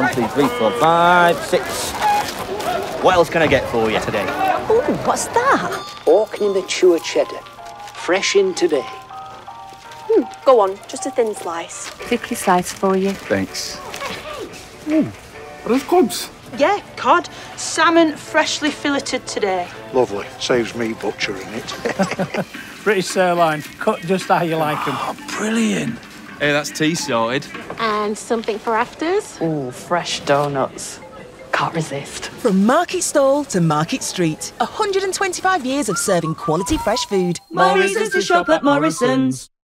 1, 2, 3, 4, 5, 6. What else can I get for you today? Ooh, what's that? Orkney mature cheddar. Fresh in today. Go on, just a thin slice. Thickly sliced for you. Thanks. Ooh, are those cobs? Yeah, cod. Salmon freshly filleted today. Lovely. Saves me butchering it. British sirloin, cut just how you like them. Oh, brilliant. Hey, that's tea sorted. And something for afters? Ooh, fresh donuts. Can't resist. From market stall to market street, 125 years of serving quality fresh food. More reasons to shop at Morrisons.